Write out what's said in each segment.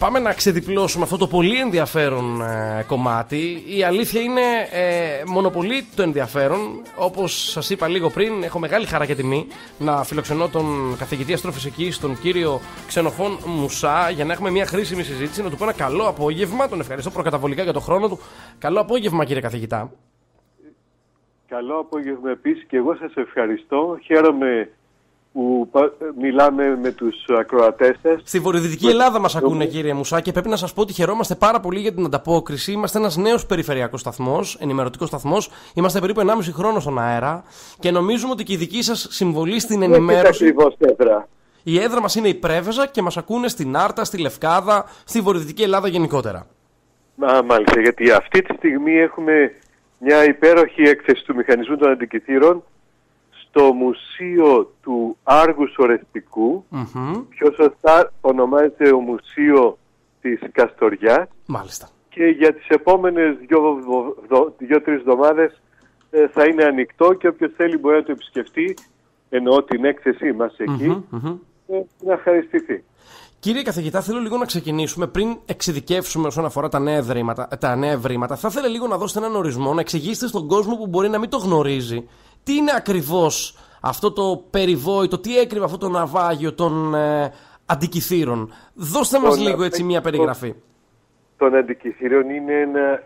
πάμε να ξεδιπλώσουμε αυτό το πολύ ενδιαφέρον κομμάτι. Η αλήθεια είναι μονοπολεί το ενδιαφέρον. Όπως σας είπα λίγο πριν, έχω μεγάλη χαρά και τιμή να φιλοξενώ τον καθηγητή αστροφυσικής, τον κύριο Ξενοφών Μουσά, για να έχουμε μια χρήσιμη συζήτηση. Να του πω ένα καλό απόγευμα. Τον ευχαριστώ προκαταβολικά για τον χρόνο του. Καλό απόγευμα, κύριε καθηγητά. Καλό απόγευμα επίσης, και εγώ σας ευχαριστώ. Χαίρομαι που μιλάμε με τους ακροατές σας. Στη βορειοδυτική Ελλάδα μας ακούνε, κύριε Μουσά, και πρέπει να σας πω ότι χαιρόμαστε πάρα πολύ για την ανταπόκριση. Είμαστε ένας νέος περιφερειακός σταθμός, ενημερωτικός σταθμός. Είμαστε περίπου 1,5 χρόνο στον αέρα και νομίζουμε ότι και η δική σας συμβολή στην ενημέρωση. Η έδρα μας είναι η Πρέβεζα και μας ακούνε στην Άρτα, στη Λευκάδα, στη βορειοδυτική Ελλάδα γενικότερα. Μάλιστα, γιατί αυτή τη στιγμή έχουμε μια υπέροχη έκθεση του μηχανισμού των αντικειθήρων στο Μουσείο του Άργους Ορεστικού. Πιο σωστά ονομάζεται ο Μουσείο της Καστοριάς. Μάλιστα. Και για τις επόμενες 2-3 εβδομάδες θα είναι ανοιχτό και όποιος θέλει μπορεί να το επισκεφτεί, εννοώ την έκθεσή μας εκεί, να ευχαριστηθεί. Κύριε καθηγητά, θέλω λίγο να ξεκινήσουμε πριν εξειδικεύσουμε όσον αφορά τα νέα ευρήματα. Θα ήθελα λίγο να δώσετε έναν ορισμό, να εξηγήσετε στον κόσμο που μπορεί να μην το γνωρίζει τι είναι ακριβώς αυτό το περιβόητο, τι έκρυβε αυτό το ναυάγιο των αντικειθήρων. Δώστε μας λίγο έτσι μια περιγραφή. Των αντικειθήρων είναι ένα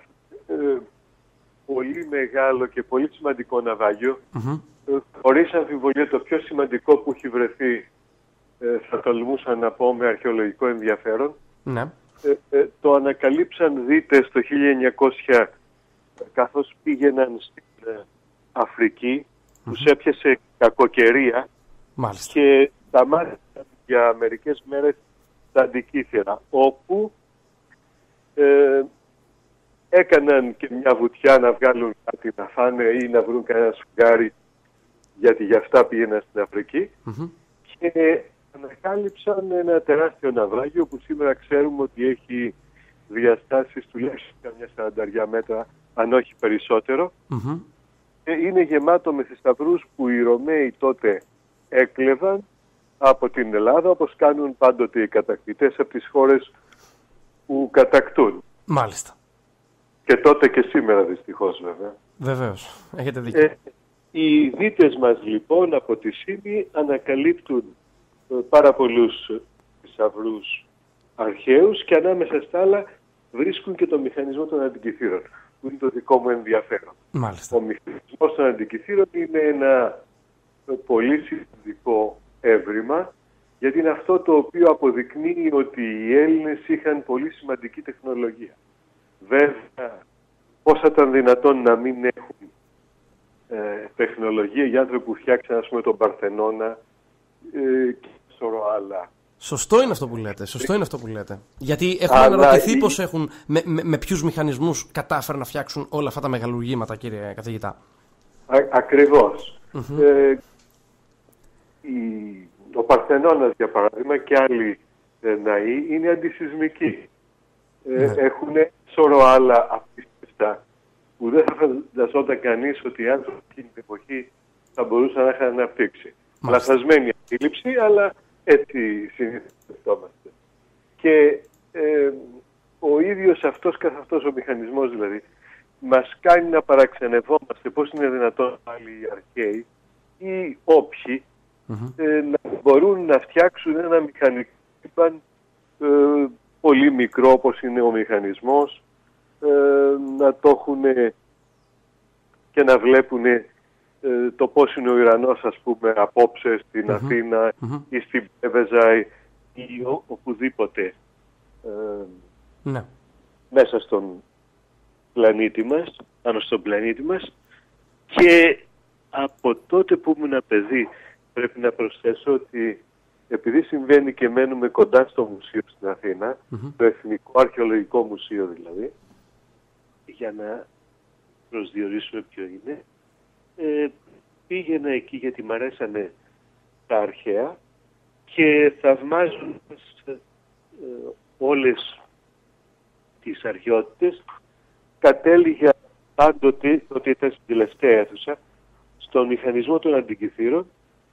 πολύ μεγάλο και πολύ σημαντικό ναυάγιο. Χωρίς αμφιβολία το πιο σημαντικό που έχει βρεθεί, θα τολμούσα να πω με αρχαιολογικό ενδιαφέρον. Ναι. Το ανακαλύψαν δίτες το 1900 καθώς πήγαιναν στην Αφρική, τους έπιασε κακοκαιρία. Μάλιστα. Και σταμάτησαν για μερικές μέρες τα αντικήθυρα, όπου έκαναν και μια βουτιά να βγάλουν κάτι να φάνε ή να βρουν κανένα σφουγγάρι, γιατί για αυτά πήγαιναν στην Αφρική. Και ανακάλυψαν ένα τεράστιο ναυάγιο που σήμερα ξέρουμε ότι έχει διαστάσεις τουλάχιστον καμιά 40 μέτρα, αν όχι περισσότερο. Είναι γεμάτο με θησαυρούς που οι Ρωμαίοι τότε έκλεβαν από την Ελλάδα, όπως κάνουν πάντοτε οι κατακτητές από τις χώρες που κατακτούν. Μάλιστα. Και τότε και σήμερα δυστυχώς βέβαια. Βεβαίως, έχετε δίκιο. Οι δίτες μας λοιπόν από τη Σύμη ανακαλύπτουν πάρα πολλούς θησαυρούς αρχαίους και ανάμεσα στα άλλα βρίσκουν και το μηχανισμό των αντικειθήρων, που είναι το δικό μου ενδιαφέρον. Μάλιστα. Ο μηχανισμός των αντικειθήρων είναι ένα πολύ σημαντικό έβριμα, γιατί είναι αυτό το οποίο αποδεικνύει ότι οι Έλληνες είχαν πολύ σημαντική τεχνολογία. Βέβαια, πώς θα ήταν δυνατόν να μην έχουν τεχνολογία οι άνθρωποι που φτιάξαν, ας πούμε, τον Παρθενώνα και σωρό άλλα. Σωστό είναι αυτό που λέτε. Γιατί έχουμε αναρωτηθεί πώς έχουν, με ποιους μηχανισμούς κατάφεραν να φτιάξουν όλα αυτά τα μεγαλουργήματα, κύριε καθηγητά. Ακριβώς. Ο Παρθενώνας, για παράδειγμα, και άλλοι ναοί είναι αντισυσμικοί. Έχουν σωρό άλλα απίστευτα που δεν θα φανταζόταν κανείς ότι οι άνθρωποι εκείνη την εποχή θα μπορούσαν να είχαν αναπτύξει. Λαθασμένη αντίληψη, αλλά έτσι συνηθιζόμαστε. Και ο ίδιος αυτός καθ' αυτός ο μηχανισμός δηλαδή μας κάνει να παραξενευόμαστε πώς είναι δυνατόν άλλοι οι αρχαίοι ή όποιοι να μπορούν να φτιάξουν ένα μηχανικό πολύ μικρό όπως είναι ο μηχανισμός, να το έχουν και να βλέπουν το πώς είναι ο ουρανός, ας πούμε, απόψε στην Αθήνα ή στην Πρέβεζα ή οπουδήποτε μέσα στον πλανήτη μας, πάνω στον πλανήτη μας. Και από τότε που ήμουν παιδί πρέπει να προσθέσω ότι επειδή συμβαίνει και μένουμε κοντά στο μουσείο στην Αθήνα, το Εθνικό Αρχαιολογικό Μουσείο δηλαδή, για να προσδιορίσουμε ποιο είναι, πήγαινα εκεί γιατί μ' αρέσανε τα αρχαία και θαυμάζοντας όλες τις αρχαιότητες, κατέληγα πάντοτε, ότι ήταν στην τελευταία αίθουσα, στον μηχανισμό των αντικειθήρων,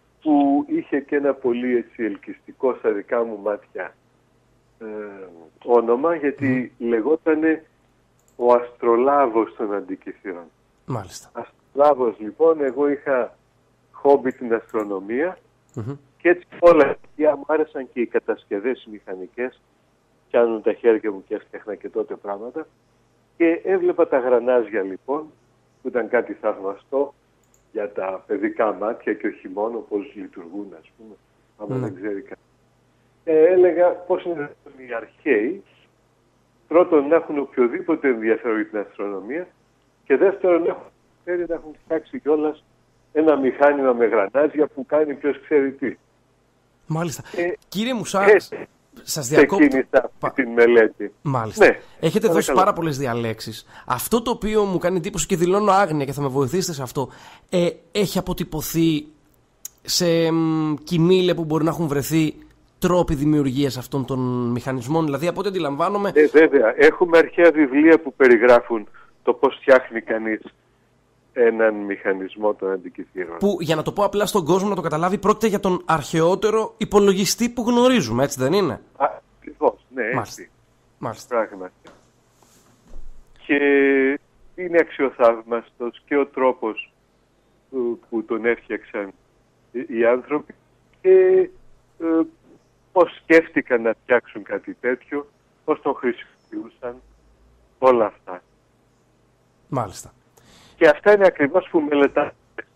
που είχε και ένα πολύ έτσι ελκυστικό στα δικά μου μάτια όνομα γιατί λεγότανε ο Αστρολάβος των Αντικειθήρων. Μάλιστα. Αστρολάβος λοιπόν, εγώ είχα χόμπι την αστρονομία και έτσι όλα μου άρεσαν και οι κατασκευές οι μηχανικές. Πιάνουν τα χέρια μου και έφτιαχνα και τότε πράγματα. Και έβλεπα τα γρανάζια λοιπόν, που ήταν κάτι θαυμαστό για τα παιδικά μάτια και όχι μόνο πώς λειτουργούν, ας πούμε, άμα δεν ξέρει κανείς. Έλεγα πώς είναι οι αρχαίοι, πρώτον να έχουν οποιοδήποτε ενδιαφέρον για την αστρονομία και δεύτερον να έχουν φτιάξει κιόλας ένα μηχάνημα με γρανάζια που κάνει ποιος ξέρει τι. Μάλιστα. Κύριε Μουσά, σας διακόπτω. Ξεκίνησα την μελέτη. Μάλιστα. Ναι, έχετε δώσει πάρα πολλές διαλέξεις. Αυτό το οποίο μου κάνει εντύπωση και δηλώνω άγνοια και θα με βοηθήσετε σε αυτό, έχει αποτυπωθεί σε κοιμήλια που μπορεί να έχουν βρεθεί τρόποι δημιουργίας αυτών των μηχανισμών. Δηλαδή, από ό,τι αντιλαμβάνομαι. Βέβαια. Έχουμε αρχαία βιβλία που περιγράφουν το πώς φτιάχνει κανείς έναν μηχανισμό των αντικειθήρων. Που, για να το πω απλά στον κόσμο να το καταλάβει, πρόκειται για τον αρχαιότερο υπολογιστή που γνωρίζουμε, έτσι δεν είναι? Ακριβώς, ναι, έτσι. Μάλιστα. Πράγματι. Και είναι αξιοθαύμαστος και ο τρόπος που τον έφτιαξαν οι άνθρωποι και πώς σκέφτηκαν να φτιάξουν κάτι τέτοιο, πώς τον χρησιμοποιούσαν, όλα αυτά. Μάλιστα. Και αυτά είναι ακριβώς που μελετάμε.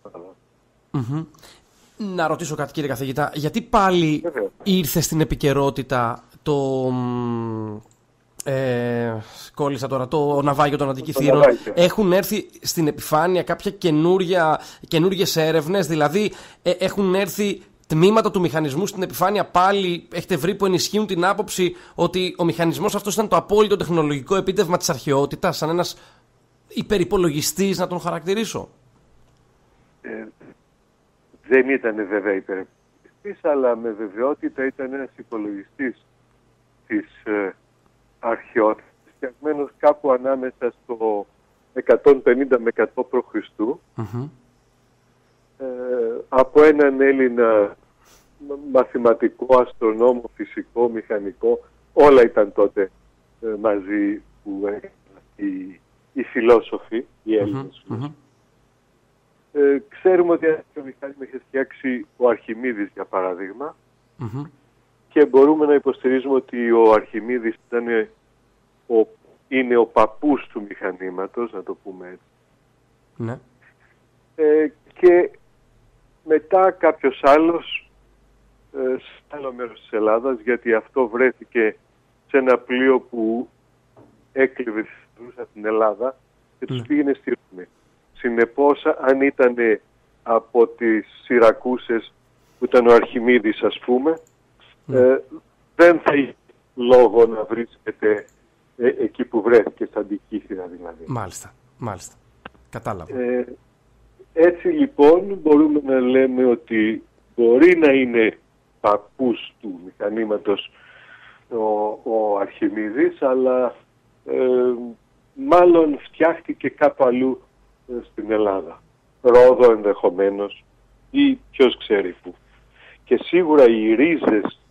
Να ρωτήσω κάτι, κύριε καθηγητά, γιατί πάλι ήρθε στην επικαιρότητα κόλλησα τώρα, το ναυάγιο των Αντικειθήρων? Έχουν έρθει στην επιφάνεια κάποια καινούργιες έρευνες, δηλαδή έχουν έρθει τμήματα του μηχανισμού στην επιφάνεια πάλι, έχετε βρει, που ενισχύουν την άποψη ότι ο μηχανισμός αυτός ήταν το απόλυτο τεχνολογικό επίτευγμα της αρχαιότητας, σαν ένας υπερυπολογιστής να τον χαρακτηρίσω? Δεν ήταν βέβαια υπερυπολογιστής, αλλά με βεβαιότητα ήταν ένας υπολογιστής της αρχαιότητας, φτιαγμένος κάπου ανάμεσα στο 150 με 100 π.Χ. Από έναν Έλληνα μαθηματικό, αστρονόμο, φυσικό, μηχανικό, όλα ήταν τότε μαζί που έκαναν οι φιλόσοφοι, οι Έλληνες. Ξέρουμε ότι το μηχάνημα είχε φτιάξει ο Αρχιμίδης, για παράδειγμα, και μπορούμε να υποστηρίζουμε ότι ο Αρχιμίδης είναι ο παππούς του μηχανήματος, να το πούμε έτσι. Ναι. Και μετά κάποιος άλλος σε άλλο μέρος της Ελλάδας, γιατί αυτό βρέθηκε σε ένα πλοίο που έκλειβε την Ελλάδα και τους πήγαινε στη Ρώμη. Συνεπώς, αν ήταν από τις Σιρακούσες που ήταν ο Αρχιμίδης, ας πούμε, δεν θα είχε λόγο να βρίσκεται εκεί που βρέθηκε, στα Αντικείθυρα δηλαδή. Μάλιστα. Κατάλαβα. Έτσι λοιπόν μπορούμε να λέμε ότι μπορεί να είναι παππούς του μηχανήματος ο Αρχιμίδης, αλλά μάλλον φτιάχτηκε κάπου αλλού στην Ελλάδα. Ρόδο ενδεχομένως ή ποιος ξέρει πού. Και σίγουρα οι ρίζες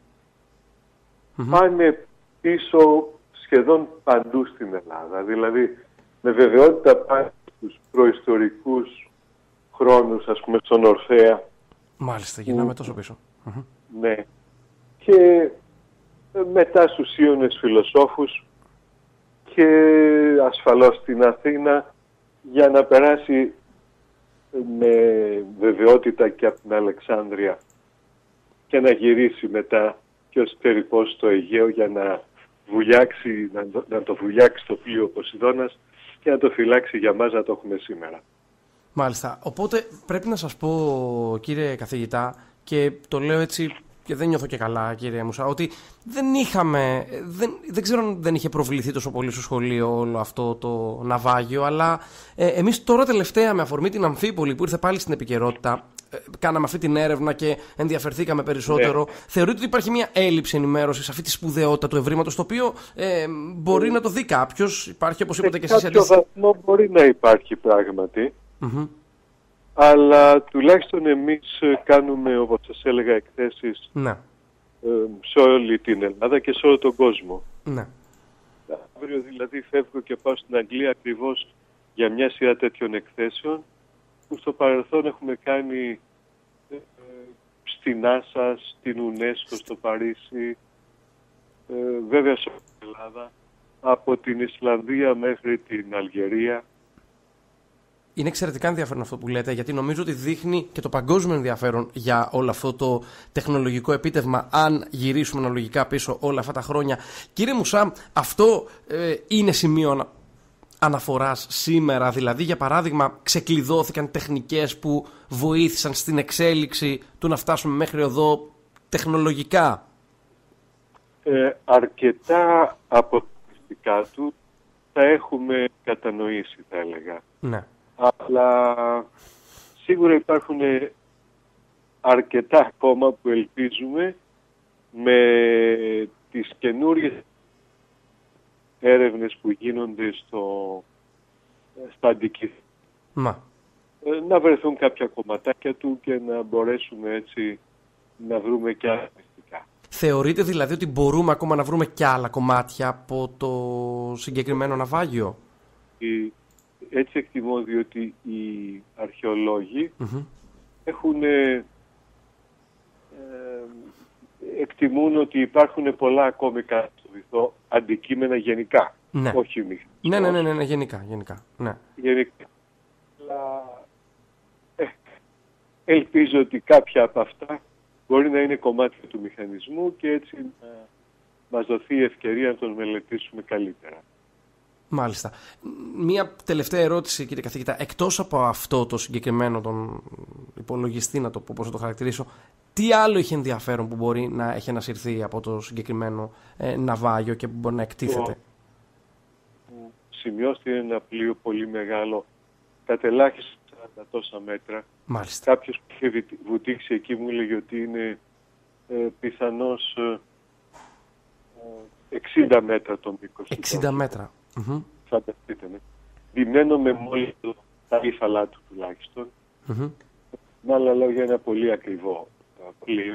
πάνε πίσω σχεδόν παντού στην Ελλάδα. Δηλαδή με βεβαιότητα πάνε στους προϊστορικούς χρόνους, ας πούμε στον Ορφέα. Μάλιστα, γυρνάμε τόσο πίσω. Ναι. Και μετά στους Ίωνες φιλοσόφους και ασφαλώς στην Αθήνα, για να περάσει με βεβαιότητα και από την Αλεξάνδρεια και να γυρίσει μετά και ως τεριπός στο Αιγαίο για να το βουλιάξει το πλοίο Ποσειδώνας και να το φυλάξει για μας να το έχουμε σήμερα. Μάλιστα. Οπότε πρέπει να σας πω, κύριε καθηγητά, και το λέω έτσι και δεν νιώθω και καλά, κύριε Μουσά, ότι δεν ξέρω αν δεν είχε προβληθεί τόσο πολύ στο σχολείο όλο αυτό το ναυάγιο, αλλά εμείς τώρα τελευταία, με αφορμή την Αμφίπολη που ήρθε πάλι στην επικαιρότητα, κάναμε αυτή την έρευνα και ενδιαφερθήκαμε περισσότερο. Ναι. Θεωρείτε ότι υπάρχει μια έλλειψη ενημέρωσης, αυτή τη σπουδαιότητα του ευρήματος, το οποίο μπορεί να το δει κάποιος? Υπάρχει, όπως είπατε και εσείς, σε κάποιο βαθμό μπορεί να υπάρχει πράγματι. Αλλά τουλάχιστον εμείς κάνουμε, όπως σας έλεγα, εκθέσεις σε όλη την Ελλάδα και σε όλο τον κόσμο. Ναι. Αύριο δηλαδή φεύγω και πάω στην Αγγλία ακριβώς για μια σειρά τέτοιων εκθέσεων που στο παρελθόν έχουμε κάνει στην NASA, στην UNESCO στο Παρίσι, βέβαια σε όλη την Ελλάδα, από την Ισλανδία μέχρι την Αλγερία. Είναι εξαιρετικά ενδιαφέρον αυτό που λέτε, γιατί νομίζω ότι δείχνει και το παγκόσμιο ενδιαφέρον για όλο αυτό το τεχνολογικό επίτευγμα, αν γυρίσουμε αναλογικά πίσω όλα αυτά τα χρόνια. Κύριε Μουσά, αυτό είναι σημείο αναφοράς σήμερα? Δηλαδή, για παράδειγμα, ξεκλειδώθηκαν τεχνικές που βοήθησαν στην εξέλιξη του να φτάσουμε μέχρι εδώ τεχνολογικά? Αρκετά από τα μυστικά του θα έχουμε κατανοήσει, θα έλεγα. Ναι. Αλλά σίγουρα υπάρχουν αρκετά ακόμα που ελπίζουμε με τις καινούριες έρευνες που γίνονται στα αντικείμενα να βρεθούν κάποια κομματάκια του και να μπορέσουμε έτσι να βρούμε και άλλα μυστικά. Θεωρείτε δηλαδή ότι μπορούμε ακόμα να βρούμε και άλλα κομμάτια από το συγκεκριμένο ναυάγιο? Έτσι εκτιμώ, διότι οι αρχαιολόγοι εκτιμούν ότι υπάρχουν πολλά ακόμη κάτω στο βυθό αντικείμενα γενικά, ναι. Όχι μηχανικά. Ναι, γενικά. Ναι. Γενικά. Αλλά, ελπίζω ότι κάποια από αυτά μπορεί να είναι κομμάτια του μηχανισμού και έτσι να μας δοθεί η ευκαιρία να τον μελετήσουμε καλύτερα. Μάλιστα. Μία τελευταία ερώτηση, κύριε καθηγητά. Εκτός από αυτό το συγκεκριμένο τον υπολογιστή, να το πω πώς θα το χαρακτηρίσω, τι άλλο έχει ενδιαφέρον που μπορεί να έχει ανασυρθεί από το συγκεκριμένο ναυάγιο και που μπορεί να εκτίθεται? Σημειώστε, είναι ένα πλοίο πολύ μεγάλο, κατ' ελάχιστα 40 τόσα μέτρα. Μάλιστα. Κάποιος που είχε βουτήξει εκεί μου έλεγε ότι είναι πιθανώς 60 μέτρα το μήκος. 60 μέτρα. Φανταστείτε με. Ντυμένο με μόλις τα ύφαλά του τουλάχιστον. Με άλλα λόγια, ένα πολύ ακριβό πλοίο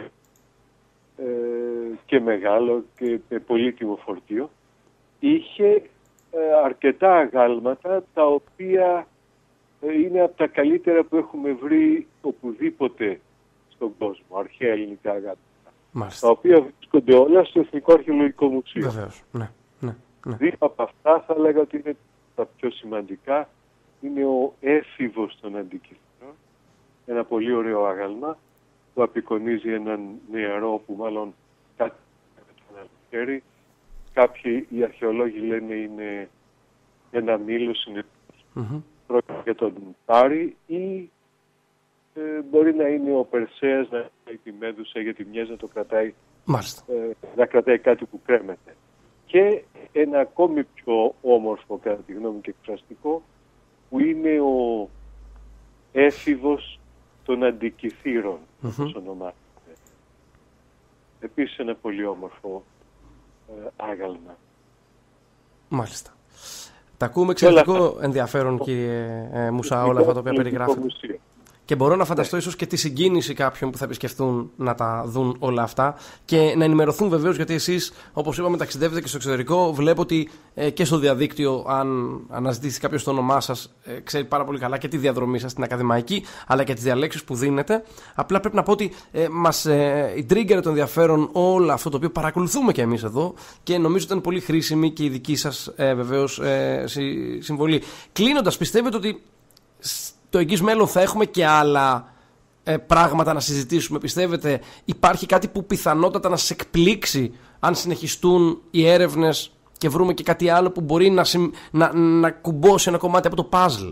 και μεγάλο και με πολύτιμο φορτίο. Είχε αρκετά αγάλματα τα οποία είναι από τα καλύτερα που έχουμε βρει οπουδήποτε στον κόσμο, αρχαία ελληνικά αγάλματα. Μάλιστα. Τα οποία βρίσκονται όλα στο Εθνικό Αρχαιολογικό Μουσείο. Βεβαίως, ναι. Δύο από αυτά θα έλεγα ότι είναι τα πιο σημαντικά. Είναι ο έφηβος των αντικειμένων, ένα πολύ ωραίο άγαλμα που απεικονίζει έναν νεαρό που μάλλον κάτι με τον χέρι. Κάποιοι οι αρχαιολόγοι λένε είναι ένα μήλος, είναι πρόκειται για τον Πάρη, ή μπορεί να είναι ο Περσέας, να είναι τη Μέδουσα, γιατί μοιάζει να το κρατάει, να κρατάει κάτι που κρέμεται. Και ένα ακόμη πιο όμορφο, κατά τη γνώμη και εκφραστικό, που είναι ο έφηβος των αντικειθήρων, όπως ονομάζεται. Επίσης ένα πολύ όμορφο άγαλμα. Μάλιστα. Τα ακούμε εξαιρετικό ενδιαφέρον, κύριε Μουσά, όλα αυτά τα οποία περιγράφετε. Και μπορώ να φανταστώ ίσως και τη συγκίνηση κάποιων που θα επισκεφτούν να τα δουν όλα αυτά και να ενημερωθούν βεβαίως, γιατί εσείς, όπως είπαμε, ταξιδεύετε και στο εξωτερικό. Βλέπω ότι και στο διαδίκτυο, αν αναζητήσει κάποιος το όνομά σας, ξέρει πάρα πολύ καλά και τη διαδρομή σας στην ακαδημαϊκή, αλλά και τις διαλέξεις που δίνετε. Απλά πρέπει να πω ότι μας ιντρίγκαρε το ενδιαφέρον όλο αυτό το οποίο παρακολουθούμε και εμείς εδώ και νομίζω ότι ήταν πολύ χρήσιμη και η δική σας βεβαίως συμβολή. Κλείνοντας, πιστεύετε ότι το εγγύς μέλλον θα έχουμε και άλλα πράγματα να συζητήσουμε? Πιστεύετε υπάρχει κάτι που πιθανότατα να σας εκπλήξει αν συνεχιστούν οι έρευνες και βρούμε και κάτι άλλο που μπορεί να κουμπώσει ένα κομμάτι από το παζλ?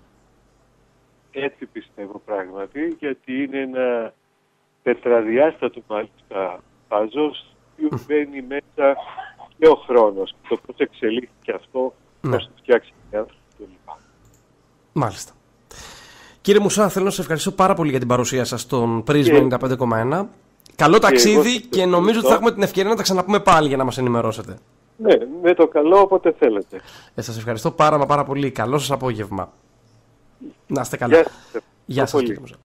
Έτσι πιστεύω πράγματι, γιατί είναι ένα τετραδιάστατο μάλιστα παζλ, που μπαίνει μέσα και ο χρόνος, το πώς εξελίχθηκε αυτό, πώς το φτιάξει οι άνθρωποι κλπ. Μάλιστα. Κύριε Μουσά, θέλω να σας ευχαριστήσω πάρα πολύ για την παρουσία σας στον Πρίσμα 95,1. Καλό ταξίδι και νομίζω ότι θα έχουμε την ευκαιρία να τα ξαναπούμε πάλι για να μας ενημερώσετε. Ναι, με το καλό όποτε θέλετε. Σας ευχαριστώ πάρα πολύ. Καλό σας απόγευμα. Να είστε καλά. Γεια σας, κύριε Μουσά.